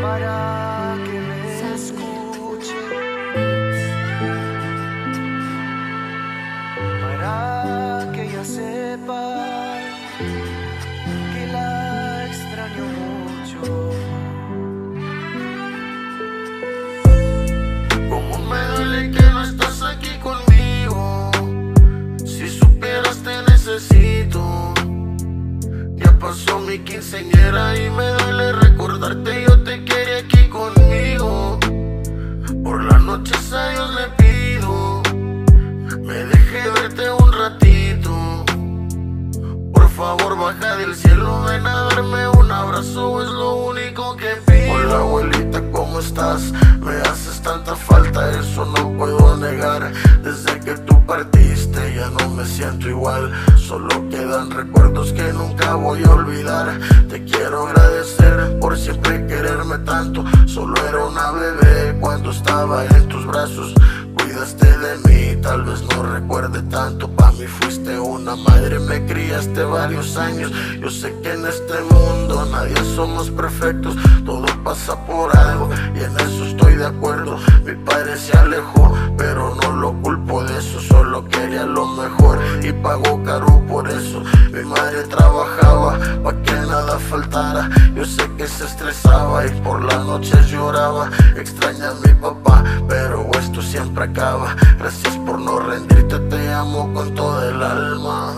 para que me escuche, para que ella sepa que la extraño mucho. Cómo me duele que no estás aquí conmigo, si supieras te necesito. Ya pasó mi quinceañera y me duele recordarte, yo te quería aquí conmigo. Por las noches a Dios le pido, me deje verte un ratito. Por favor baja del cielo, ven a darme un abrazo, es lo único que pido. Hola abuelita, ¿cómo estás? Me haces tanta falta, eso no puedo negar. Desde que tú partiste ya no me siento igual, solo quedan recuerdos que nunca voy a olvidar. Te quiero agradecer por siempre quererme tanto, solo era una bebé cuando estaba en tus brazos. Cuidaste de mí, tal vez no recuerde tanto, pa' mí fuiste una madre, me criaste varios años. Yo sé que en este mundo nadie somos perfectos, todo pasa por algo y en eso estoy de acuerdo. Mi padre se alejó, pero no lo culpo de eso, solo quería lo mejor y pagó caro por eso. Mi madre trabajaba pa' que nada faltara, yo sé que se estresaba y por las noches lloraba. Extraña a mi papá, pero esto siempre acaba. Gracias por no rendirte, te amo con toda el alma.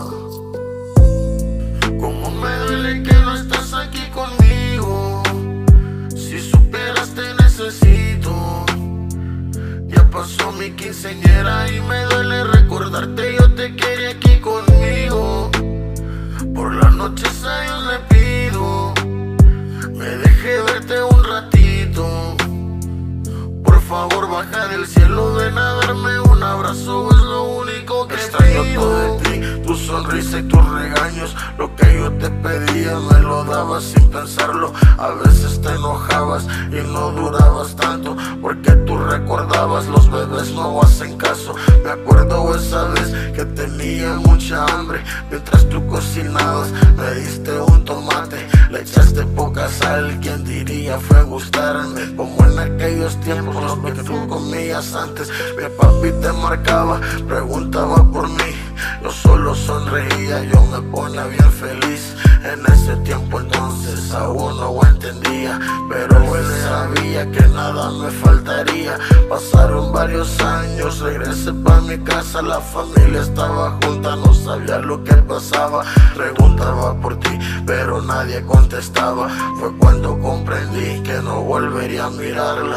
Cómo me duele que no estás aquí conmigo, si supieras te necesito. Ya pasó mi quinceañera y me duele recordarte, yo te quería aquí conmigo. Por las noches a Dios le pido, me deje verte un ratito. Por favor baja del cielo, ven a darme un abrazo, es lo único que extraño todo de ti, tu sonrisa y tus regaños. Lo que yo te pedía me lo dabas sin pensarlo. A veces te enojabas y no durabas tanto, porque tú recordabas, los bebés no hacen caso. Me acuerdo esa vez que tenía mucha hambre, mientras tú cocinabas me diste un tomate, le echaste poca sal, quien diría fue gustarme. Como en aquellos tiempos los que tú comías antes, mi papi te marcaba, preguntaba por mí, yo solo sonreía, yo me ponía bien feliz. En ese tiempo entonces aún no entendía, pero él sabía que nada me faltaría. Pasaron varios años, regresé pa' mi casa, la familia estaba junta, no sabía lo que pasaba. Preguntaba por ti, pero nadie contestaba. Fue cuando comprendí que no volvería a mirarla.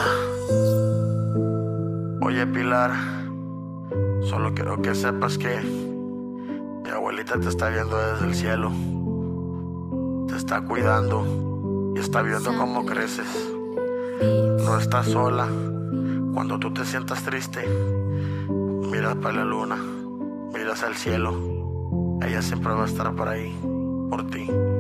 Oye Pilar, solo quiero que sepas que mi abuelita te está viendo desde el cielo, te está cuidando y está viendo cómo creces. No estás sola. Cuando tú te sientas triste, miras para la luna, miras al cielo, ella siempre va a estar por ahí, por ti.